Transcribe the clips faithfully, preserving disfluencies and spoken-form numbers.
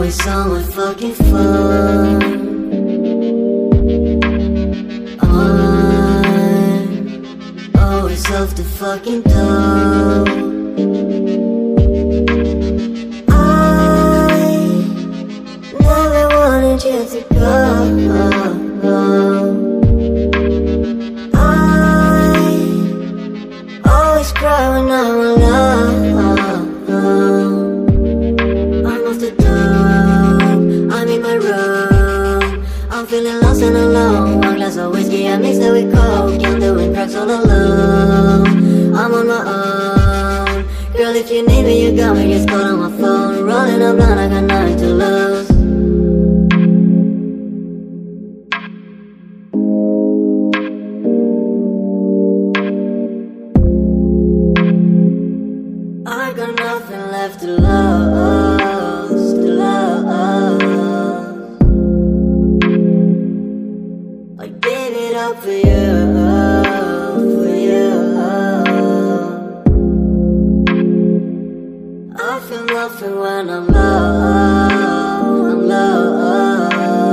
always so much fucking fun. I'm always off the fucking dough. I never wanted you to go. I always cry when I'm alone. I'm off the dope, I'm in my room. I'm feeling lost and alone. One glass of whiskey I mixed it with coke. I'm doing cracks all alone. I'm on my own. Girl, if you need me, you got me. Just call on my phone. Rolling up blind, I got nothing to lose. I got nothing left to lose, to lose. I gave it up for you, for you. I feel nothing when I'm low, I'm low.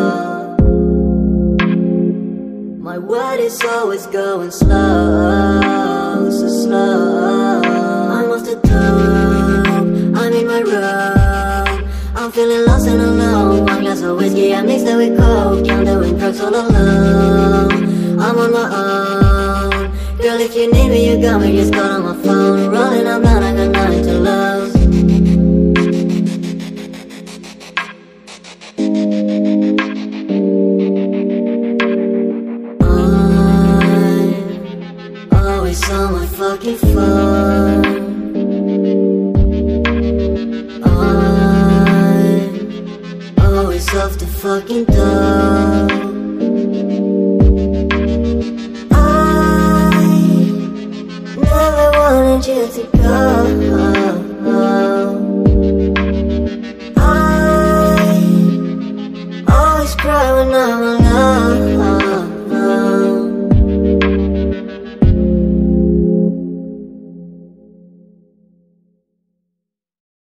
My world is always going slow, so slow. I'm off the dope, I'm in my room. I'm feeling lost and alone. One glass of whiskey I mixed it with coke. I'm doing cracks all alone. I'm on my own. Girl, if you need me, you got me. Just call on my phone. Rolling up blind, I got nothing to lose. I'm always so much fucking fun. I'm always off the fucking door.